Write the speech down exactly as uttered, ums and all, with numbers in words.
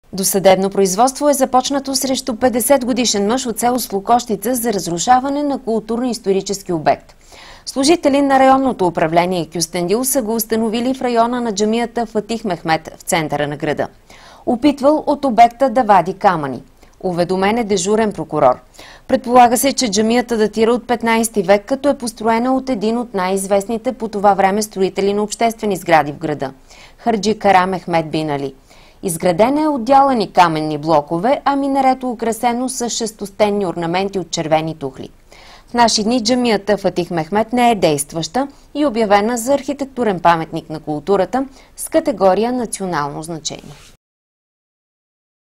Досъдебно производство е започнато срещу петдесет годишен мъж от село Слокощица за разрушаване на културно-исторически обект. Служители на районното управление Кюстендил са го установили в района на джамията Фатих Мехмед в центъра на града. Опитвал от обекта да вади камъни. Уведомен е дежурен прокурор. Предполага се, че джамията датира от петнайсети век, като е построена от един от най-известните по това време строители на обществени сгради в града – Хаджи Кара Мехмед бин Али. Изградена е от дялани каменни блокове, а минарето украсено с шестостенни орнаменти от червени тухли. В наши дни джамията Фатих Мехмед не е действаща и обявена за архитектурен паметник на културата с категория национално значение.